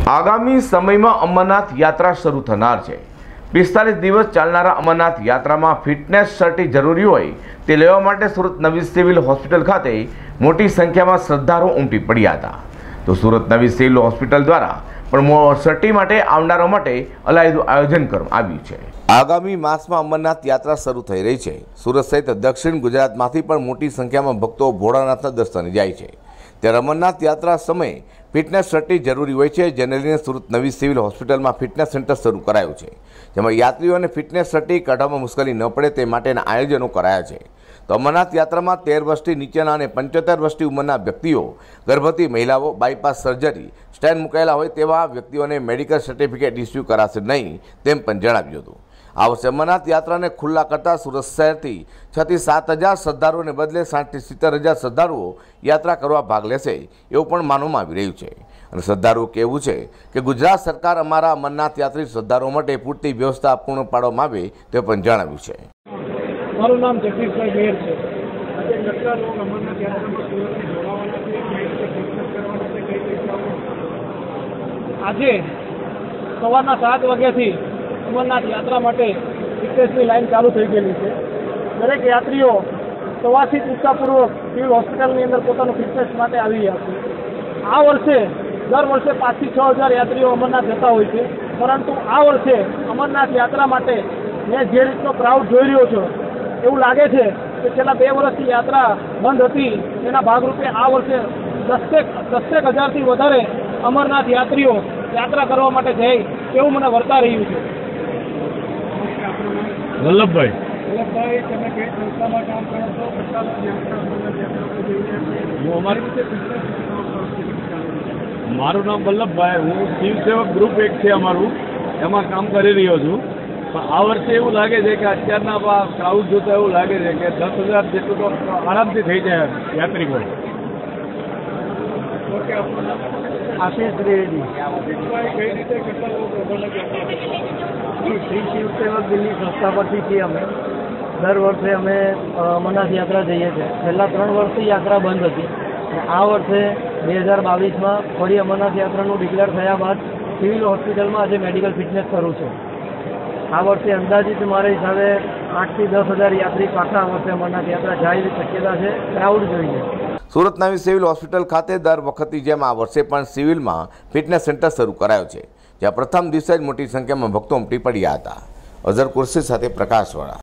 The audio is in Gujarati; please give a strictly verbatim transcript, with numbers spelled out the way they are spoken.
આગામી સમયમાં અમરનાથ યાત્રા શરૂ થનાર છે। પિસ્તાલીસ દિવસ ચાલનારા અમરનાથ યાત્રામાં ફિટનેસ સર્ટી જરૂરી હોય તે લેવા માટે સુરત નવી સિવિલ હોસ્પિટલ ખાતે મોટી સંખ્યામાં શ્રદ્ધાળુઓ ઉમટી પડ્યા હતા। તો સુરત નવી સિવિલ હોસ્પિટલ દ્વારા પણ સર્ટી માટે આવનારા માટે અલાયદું આયોજન કરવામાં આવ્યું છે। આગામી માસમાં અમરનાથ યાત્રા શરૂ થઈ રહી છે। સુરત સહિત દક્ષિણ ગુજરાતમાંથી પણ મોટી સંખ્યામાં ભક્તો ભોળાનાથના દર્શને જાય છે। ત્યારે અમરનાથ યાત્રા સમયે ફિટનેસ સર્ટી જરૂરી હોય છે, જેને લઈને સુરત નવી સિવિલ હોસ્પિટલમાં ફિટનેસ સેન્ટર શરૂ કરાયું છે, જેમાં યાત્રીઓને ફિટનેસ સર્ટી કાઢવામાં મુશ્કેલી ન પડે તે માટેના આયોજનો કરાયા છે। તો અમરનાથ યાત્રામાં તેર વર્ષથી નીચેના અને પંચોતેર વર્ષની ઉંમરના વ્યક્તિઓ, ગર્ભવતી મહિલાઓ, બાયપાસ સર્જરી, સ્ટેન્ડ મુકાયેલા હોય તેવા વ્યક્તિઓને મેડિકલ સર્ટિફિકેટ ઇસ્યુ કરાશે નહીં, તેમ પણ જણાવ્યું હતું। આ વર્ષે અમરનાથ યાત્રાને ખુલ્લા કરતા સુરત શહેરથી છ થી સાત હજાર શ્રદ્ધાળુઓને બદલે સાઠથી સિત્તેર હજાર શ્રદ્ધાળુઓ યાત્રા કરવા ભાગ લેશે એવું પણ માનવામાં આવી રહ્યું છે। અને શ્રદ્ધાળુઓ કહેવું છે કે ગુજરાત સરકાર અમારા અમરનાથ યાત્રી શ્રદ્ધાળુઓ માટે પૂરતી વ્યવસ્થા પૂર્ણ પાડવામાં આવે તે પણ જણાવ્યું છે। મારું નામ જગદીશભાઈ મેર છે। આજે કેટલા લોકો અમરનાથ યાત્રામાં સુરતથી જોડાવાના છે, કઈ રીતે ફિટનેસ કરવાની છે, કઈ રીતે આજે સવારના સાત વાગ્યાથી અમરનાથ યાત્રા માટે ફિટનેસની લાઈન ચાલુ થઈ ગયેલી છે। દરેક યાત્રીઓ સવારથી જ ઉત્સાહપૂર્વક સિવિલ હોસ્પિટલની અંદર પોતાનું ફિટનેસ માટે આવી રહ્યા છે। આ વર્ષે દર વર્ષે પાંચથી છ હજાર યાત્રીઓ અમરનાથ જતા હોય છે, પરંતુ આ વર્ષે અમરનાથ યાત્રા માટે મેં જે રીતનો ક્રાઉડ જોઈ રહ્યો છું એવું લાગે છે કે છેલ્લા બે વર્ષથી યાત્રા બંધ હતી, તેના ભાગરૂપે આ વર્ષે દસેક દસેક હજારથી વધારે અમરનાથ યાત્રીઓ યાત્રા કરવા માટે જાય એવું મને વર્તા રહ્યું છે। વલ્લભભાઈ વલ્લભભાઈ તમે કઈ સંસ્થામાં કામ કરો છો? કેટલા લોકો યાત્રા અમરનાથ યાત્રા પર જઈ રહ્યા છે? હું અમારી રીતે ફિટનેસ મારું નામ વલ્લભભાઈ, હું શિવ સેવક ગ્રુપ એક છે અમારું, એમાં કામ કરી રહ્યો છું। પણ આ વર્ષે એવું લાગે છે કે અત્યારના ક્રાઉડ જોતા એવું લાગે છે કે દસ હજાર જેટલું તો આરામથી થઈ જાય યાત્રિકો। ઓકે, આપણું નામ? આશીષ ત્રિવેદી। કઈ રીતે કેટલા લોકો અમરનાથ યાત્રા શ્રી શિવ સેવક દિલ્હી સંસ્થા પરથી છીએ અમે। દર વર્ષે અમે અમરનાથ યાત્રા જઈએ છીએ। છેલ્લા ત્રણ વર્ષથી યાત્રા બંધ હતી અને આ વર્ષે બે હજાર બાવીસમાં ફરી અમરનાથ યાત્રાનું ડિક્લેર થયા બાદ સિવિલ હોસ્પિટલમાં આજે મેડિકલ ફિટનેસ શરૂ છે। આ વર્ષે અંદાજિત મારા હિસાબે આઠથી દસ હજાર યાત્રી પાછા આ વર્ષે અમરનાથ યાત્રા જાય એવી શક્યતા છે, ક્રાઉડ જોઈએ। સુરત નવી સિવિલ હોસ્પિટલ ખાતે દર વખતની જેમ આ વર્ષે પણ સિવિલમાં ફિટનેસ સેન્ટર શરૂ કરાયો છે, જ્યાં પ્રથમ દિવસે જ મોટી સંખ્યામાં ભક્તો ઉમટી પડ્યા હતા। અઝર કુર્સી સાથે પ્રકાશવાળા।